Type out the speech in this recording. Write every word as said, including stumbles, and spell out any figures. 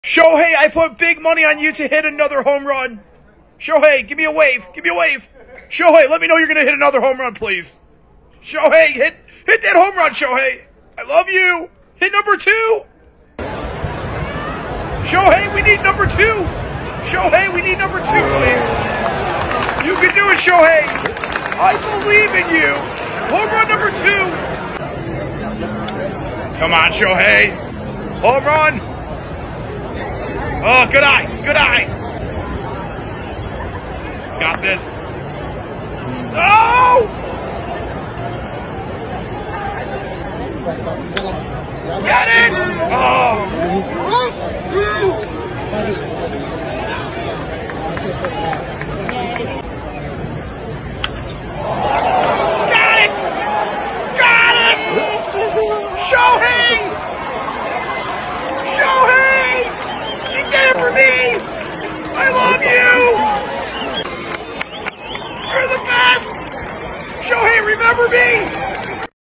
Shohei, I put big money on you to hit another home run. Shohei, give me a wave. Give me a wave. Shohei, let me know you're going to hit another home run, please. Shohei, hit hit that home run, Shohei. I love you. Hit number two. Shohei, we need number two. Shohei, we need number two, please. You can do it, Shohei. I believe in you. Home run number two. Come on, Shohei. Home run. Oh, good eye. Good eye. Got this. Oh! Get it! Oh! Got it! Got it! Shohei! Shohei! You did it for me! I love you! You're the best! Shohei, remember me!